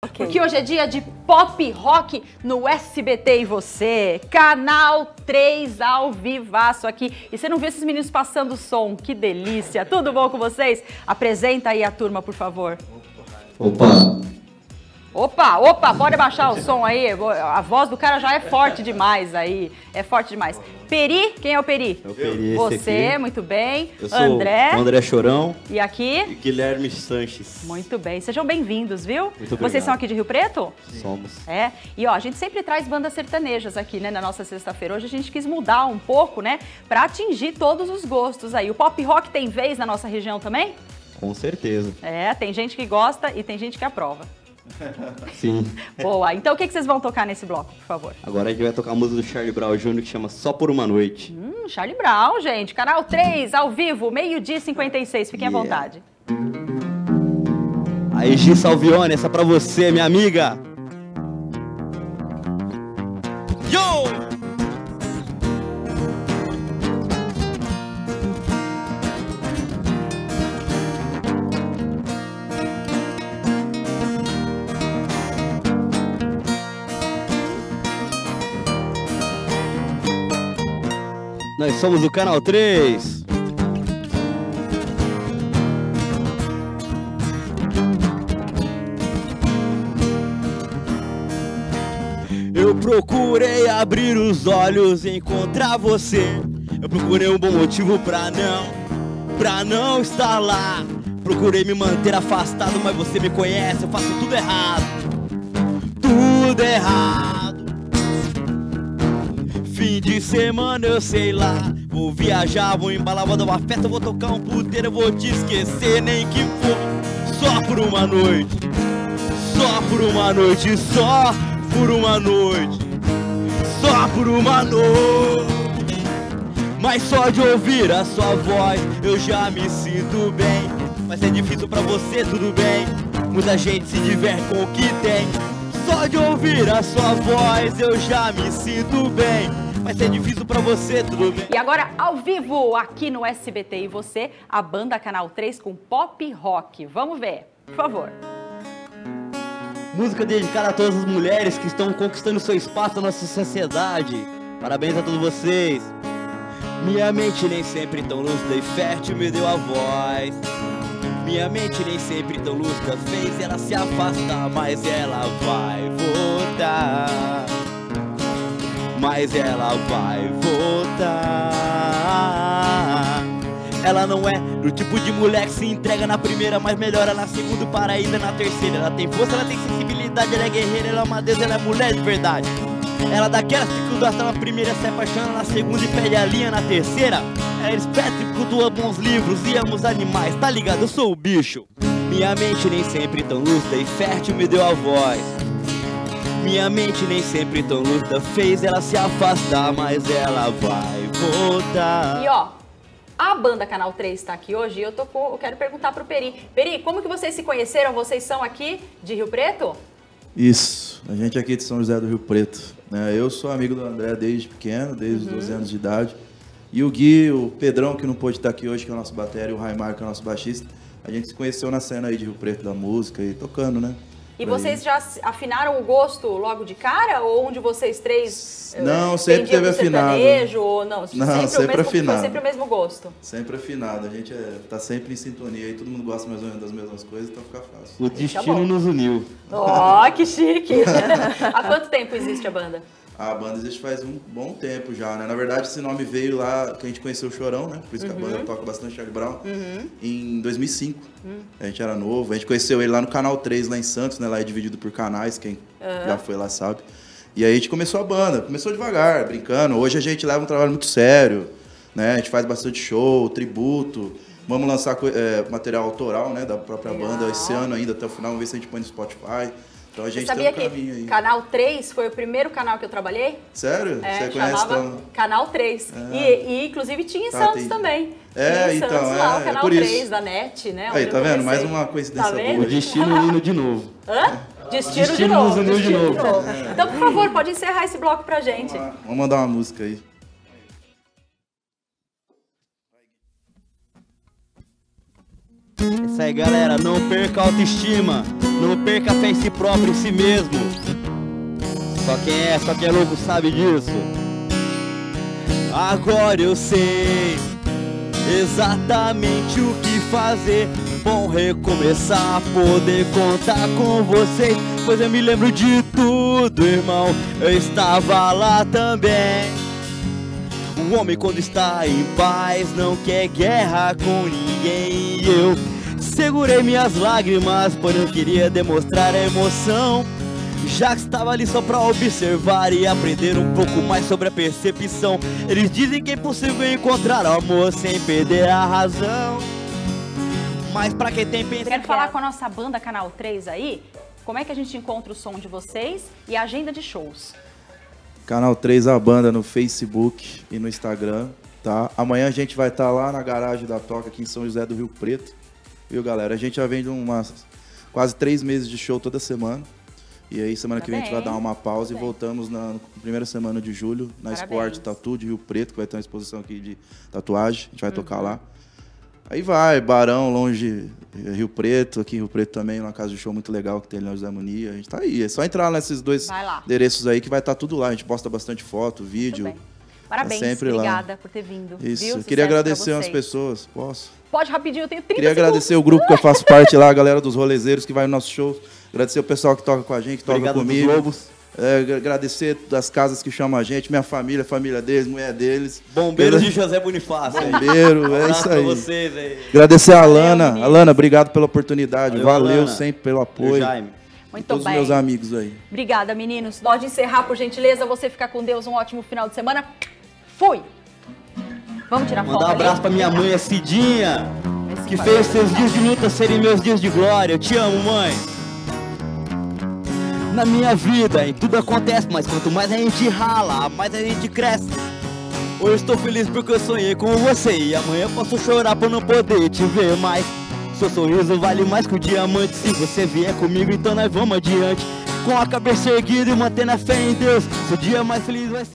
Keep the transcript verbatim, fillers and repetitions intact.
Okay. Porque hoje é dia de pop rock no S B T e você, Canal três ao vivaço aqui. E você não viu esses meninos passando som? Que delícia! Tudo bom com vocês? Apresenta aí a turma, por favor. Opa! Opa, opa, pode baixar o som aí. A voz do cara já é forte demais aí. É forte demais. Peri, quem é o Peri? É o Peri, você, aqui. Muito bem. Eu sou André. o André Chorão. E aqui? E Guilherme Sanches. Muito bem. Sejam bem-vindos, viu? Muito obrigado. Vocês são aqui de Rio Preto? Somos. É. E ó, a gente sempre traz bandas sertanejas aqui, né, na nossa sexta-feira. Hoje a gente quis mudar um pouco, né, pra atingir todos os gostos aí. O pop rock tem vez na nossa região também? Com certeza. É, tem gente que gosta e tem gente que aprova. Sim. Boa. Então o que, que vocês vão tocar nesse bloco, por favor? Agora a gente vai tocar a música do Charlie Brown Júnior que chama Só Por Uma Noite. Hum, Charlie Brown, gente. Canal três, ao vivo, meio-dia e cinquenta e seis. Fiquem yeah. à vontade. Aí, Gi Salvione, essa é pra você, minha amiga. Yo! Nós somos o Canal três. Eu procurei abrir os olhos e encontrar você. Eu procurei um bom motivo pra não, pra não estar lá. Procurei me manter afastado, mas você me conhece, eu faço tudo errado. Tudo errado. Fim de semana eu sei lá, vou viajar, vou embalar, vou dar uma festa, vou tocar um puteiro, eu vou te esquecer, nem que for só por uma noite. Só por uma noite, só por uma noite. Só por uma noite. Mas só de ouvir a sua voz eu já me sinto bem. Mas é difícil pra você, tudo bem. Muita gente se diverte com o que tem. Só de ouvir a sua voz eu já me sinto bem. Mas é difícil pra você, tudo bem. E agora, ao vivo, aqui no S B T e você, a banda Canal três com pop rock. Vamos ver, por favor. Música dedicada a todas as mulheres que estão conquistando seu espaço na nossa sociedade. Parabéns a todos vocês. Minha mente nem sempre tão lúcida e fértil me deu a voz. Minha mente nem sempre tão lúcida fez ela se afastar, mas ela vai voltar. Mas ela vai voltar. Ela não é do tipo de mulher que se entrega na primeira, mas melhora na segunda para ainda na terceira. Ela tem força, ela tem sensibilidade, ela é guerreira, ela é uma deusa, ela é mulher de verdade. Ela daquelas que gosta na primeira, se apaixona na segunda e perde a linha na terceira. Ela é esperta e cultua bons livros e ama os animais, tá ligado? Eu sou o bicho. Minha mente nem sempre tão lúcida e fértil me deu a voz. Minha mente nem sempre tão lúcida fez ela se afastar, mas ela vai voltar. E ó, a banda Canal três está aqui hoje e eu, tô com, eu quero perguntar pro Peri. Peri, como que vocês se conheceram? Vocês são aqui de Rio Preto? Isso, a gente aqui de São José do Rio Preto. Né? Eu sou amigo do André desde pequeno, desde uhum. os doze anos de idade. E o Gui, o Pedrão, que não pôde estar aqui hoje, que é o nosso batera, e o Raimar, que é o nosso baixista, a gente se conheceu na cena aí de Rio Preto da música e tocando, né? E vocês já afinaram o gosto logo de cara? Ou um de vocês três não, uh, sempre teve afinado. Ou não, não sempre, sempre o mesmo, afinado. Foi sempre o mesmo gosto? Sempre afinado. A gente é, tá sempre em sintonia e todo mundo gosta mais ou menos das mesmas coisas, então fica fácil. O destino nos uniu. Ó, oh, que chique! Há quanto tempo existe a banda? A banda existe faz um bom tempo já, né? Na verdade, esse nome veio lá, que a gente conheceu o Chorão, né? Por isso que uhum. a banda toca bastante Charlie Brown. Uhum. Em dois mil e cinco. Uhum. A gente era novo. A gente conheceu ele lá no Canal três, lá em Santos, né? Lá é dividido por canais, quem uhum. já foi lá sabe. E aí a gente começou a banda. Começou devagar, brincando. Hoje a gente leva um trabalho muito sério, né? A gente faz bastante show, tributo. Vamos lançar é, material autoral, né? Da própria Legal. banda esse ano ainda, até o final. Vamos ver se a gente põe no Spotify. Então a gente Você sabia tem um que aí. Canal três foi o primeiro canal que eu trabalhei? Sério? É, Você conhece então? Canal três. É. E, e inclusive tinha em tá, Santos tem... também. É, em então, Santos, é, lá, o Canal é três da NET, né? Aí, tá vendo? Mais uma coincidência tá boa. O destino unindo de novo. Hã? Destino, Destino de novo. Destino de novo. De novo. É. Então, por favor, pode encerrar esse bloco pra gente. Vamos, Vamos mandar uma música aí. Isso aí, galera. Não perca a autoestima. Não perca a fé em si próprio, em si mesmo. Só quem é, só quem é louco sabe disso. Agora eu sei exatamente o que fazer. Bom recomeçar, poder contar com vocês, pois eu me lembro de tudo, irmão. Eu estava lá também. O homem quando está em paz não quer guerra com ninguém. Eu segurei minhas lágrimas, pois não queria demonstrar a emoção, já que estava ali só pra observar e aprender um pouco mais sobre a percepção. Eles dizem que é impossível encontrar amor sem perder a razão, mas pra quem tem pensamento... Quero falar com a nossa banda Canal três aí, como é que a gente encontra o som de vocês e a agenda de shows? Canal três, a banda no Facebook e no Instagram, tá? Amanhã a gente vai estar lá na garagem da Toca, aqui em São José do Rio Preto, viu, galera? A gente já vem de umas quase três meses de show toda semana. E aí, semana que vem a gente vai dar uma pausa e voltamos na primeira semana de julho, na Sport Tatu de Rio Preto, que vai ter uma exposição aqui de tatuagem, a gente vai uhum. tocar lá. Aí vai, Barão, longe, Rio Preto, aqui em Rio Preto também, uma casa de show muito legal que tem ali na José Harmonia. A gente tá aí, é só entrar nesses dois endereços aí que vai estar tudo lá. A gente posta bastante foto, vídeo. Parabéns, tá sempre obrigada lá. por ter vindo. Isso, viu? eu queria agradecer umas pessoas, posso? Pode, rapidinho, eu tenho trinta Queria segundos. agradecer o grupo que eu faço parte lá, a galera dos rolezeiros que vai no nosso show. Agradecer o pessoal que toca com a gente, que toca Obrigado comigo. Lobos. É, agradecer das casas que chamam a gente, minha família, família deles, mulher deles. Bombeiros de José Bonifácio. Bombeiro, é isso aí. Vocês aí. Agradecer a Alana. Valeu, Alana, obrigado pela oportunidade. Valeu, Valeu Alana. sempre pelo apoio. Jaime. Muito todos bem. os meus amigos aí. Obrigada, meninos. Pode encerrar, por gentileza. Você ficar com Deus. Um ótimo final de semana. Fui! Vamos tirar foto. Mandar um abraço ali pra minha mãe, a Cidinha, Esse que padre. fez seus dias de luta serem meus dias de glória. Eu te amo, mãe. Na minha vida, em tudo acontece, mas quanto mais a gente rala, mais a gente cresce. Hoje estou feliz porque eu sonhei com você, e amanhã posso chorar por não poder te ver mais. Seu sorriso vale mais que o diamante. Se você vier comigo, então nós vamos adiante, com a cabeça erguida e mantendo a fé em Deus. Seu dia mais feliz vai ser.